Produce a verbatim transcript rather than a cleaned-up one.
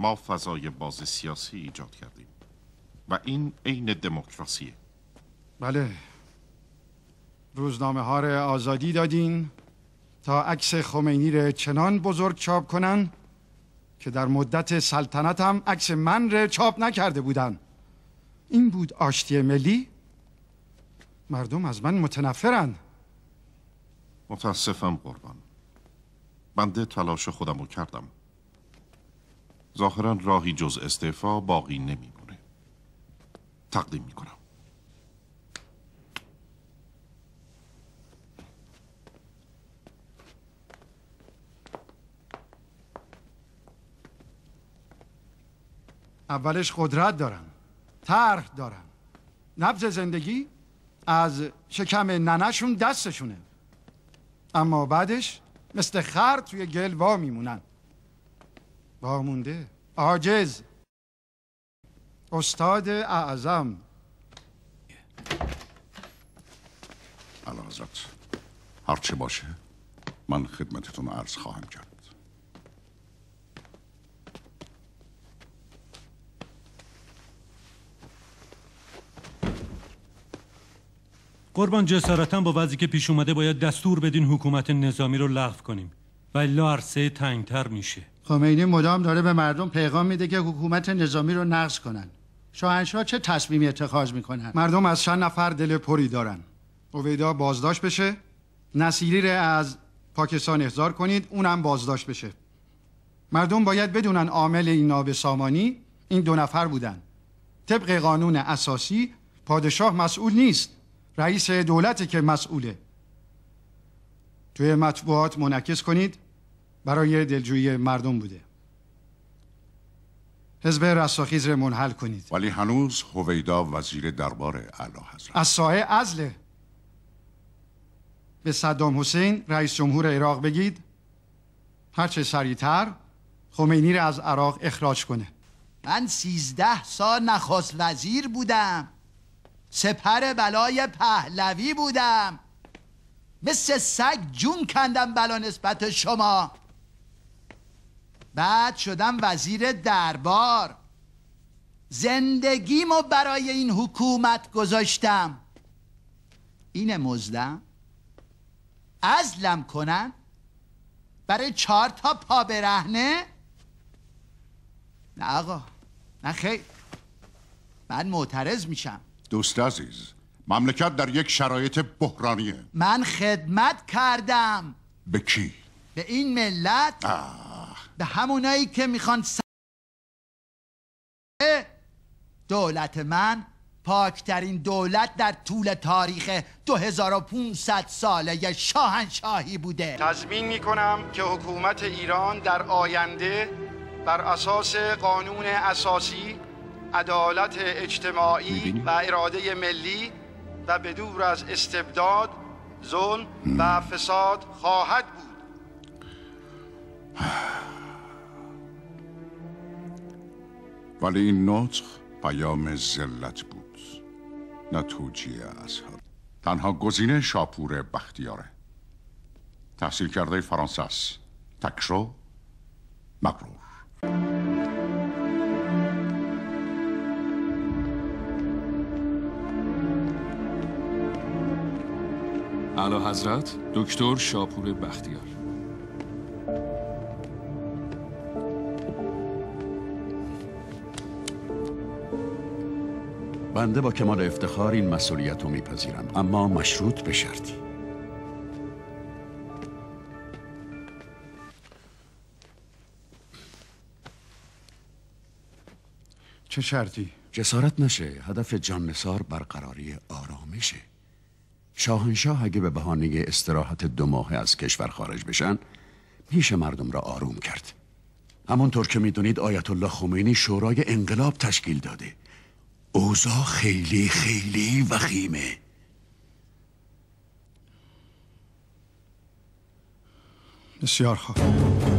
ما فضای باز سیاسی ایجاد کردیم و این عین دموکراسیه. بله، روزنامه ها را آزادی دادین تا عکس خمینی را چنان بزرگ چاپ کنن که در مدت سلطنت هم عکس من را چاپ نکرده بودن. این بود آشتی ملی؟ مردم از من متنفرن. متاسفم قربان، بنده تلاش خودم رو کردم. ظاهرا راهی جز استعفا باقی نمیمونه. تقدیم میکنم. اولش قدرت دارن، طرح دارن، نبض زندگی از شکم ننهشون دستشونه، اما بعدش مثل خر توی گل وا میمونن. وامونده، عاجز، استاد اعظم. اعلیحضرت، هرچه باشه من خدمتتون عرض خواهم کرد. قربان، جسارتا با وضعی که پیش اومده باید دستور بدین حکومت نظامی رو لغو کنیم و الا عرصه تنگتر میشه. خمینی مدام داره به مردم پیغام میده که حکومت نظامی رو نقض کنن. شاهنشاه چه تصمیمی اتخاذ میکنن؟ مردم از چند نفر دل پری دارن. هویدا بازداشت بشه، نصیری رو از پاکستان احضار کنید، اونم بازداشت بشه. مردم باید بدونن عامل این نابسامانی این دو نفر بودن. طبق قانون اساسی پادشاه مسئول نیست، رئیس دولتی که مسئوله. توی مطبوعات منعکس کنید برای دلجویی مردم بوده. حزب رستاخیز رو منحل کنید. ولی هنوز هویدا وزیر دربار اعلیحضرت. از سایه عزله. به صدام حسین رئیس جمهور عراق بگید هرچه سریعتر خمینی رو از عراق اخراج کنه. من سیزده سال نخست وزیر بودم، سپر بلای پهلوی بودم، مثل سگ جون کندم بلا نسبت شما. بعد شدم وزیر دربار، زندگیمو برای این حکومت گذاشتم. این مزدم عزلم کنن برای چهار تا پا برهنه؟ نه آقا، نه خیر، من معترض میشم. دوست عزیز، مملکت در یک شرایط بحرانیه. من خدمت کردم. به کی؟ به این ملت. آه. به همونایی که میخوان س... دولت من پاکترین دولت در طول تاریخ دو هزار و پانصد ساله شاهنشاهی بوده. تضمین میکنم که حکومت ایران در آینده بر اساس قانون اساسی، عدالت اجتماعی و اراده ملی و بدور از استبداد، ظلم و فساد خواهد بود. ولی این نطق پیام ذلت بود، نه توجیه اظهار. تنها گزینه شاپور بختیاره. تحصیل کرده فرانسه است، تکرو، مغرور. اعلیحضرت دکتر شاپور بختیار. بنده با کمال افتخار این مسئولیت رو میپذیرم، اما مشروط به شرطی. چه شرطی؟ جسارت نشه. هدف جان نثار برقراری آرامشه. شاهنشاه اگه به بهانه استراحت دو ماه از کشور خارج بشن میشه مردم را آروم کرد. همونطور که میدونید آیت الله خمینی شورای انقلاب تشکیل داده. اوضاع خیلی خیلی وخیمه. بسیار خوب.